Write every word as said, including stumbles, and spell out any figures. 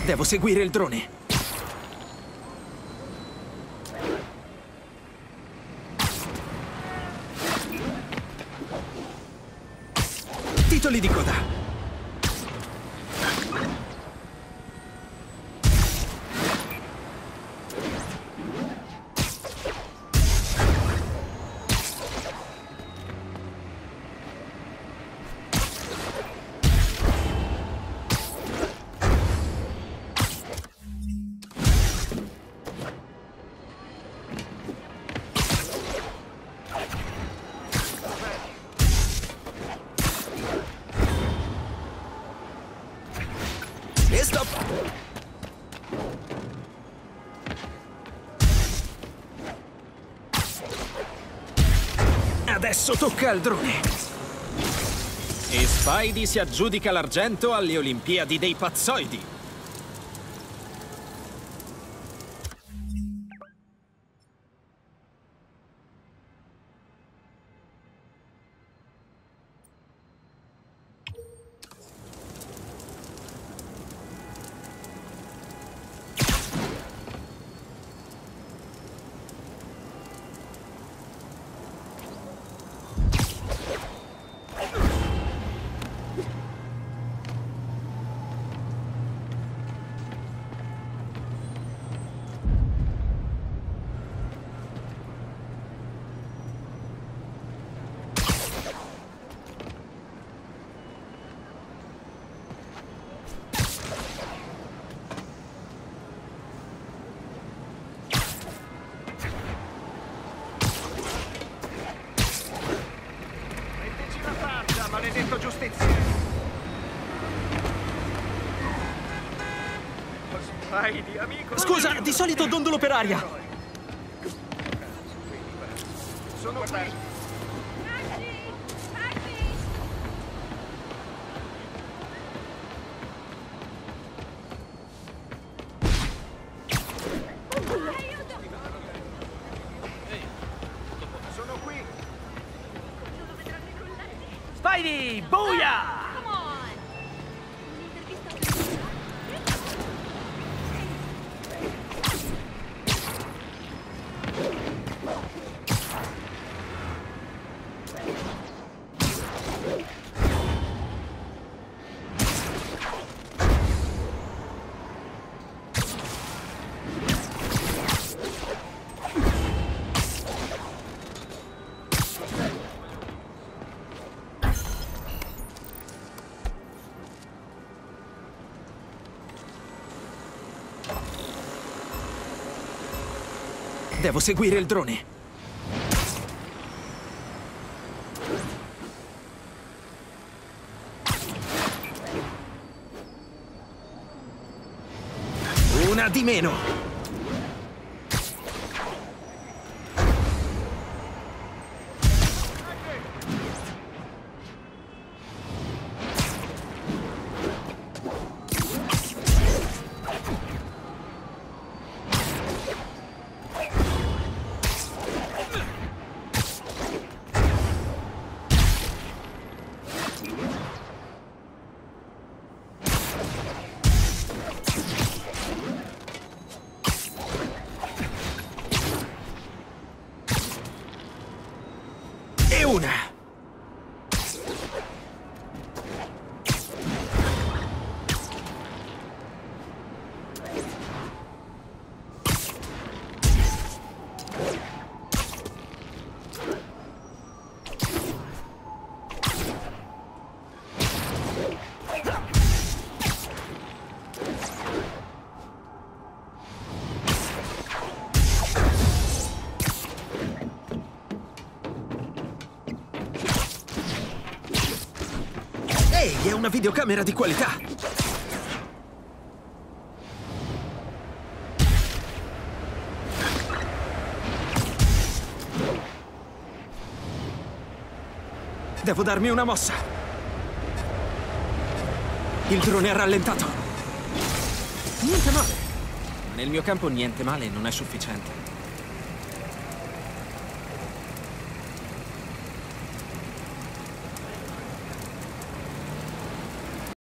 Devo seguire il drone. Titoli di coda. E stop! Adesso tocca al drone. E Spidey si aggiudica l'argento alle Olimpiadi dei Pazzoidi. Maledetto giustizia! Spidey, amico! Scusa, di solito dondolo per aria. Sono qui! Sono qui! Spidey, boia! Devo seguire il drone. Una di meno. E una. Ehi, è una videocamera di qualità! Devo darmi una mossa! Il drone ha rallentato! Niente male. Ma nel mio campo niente male non è sufficiente.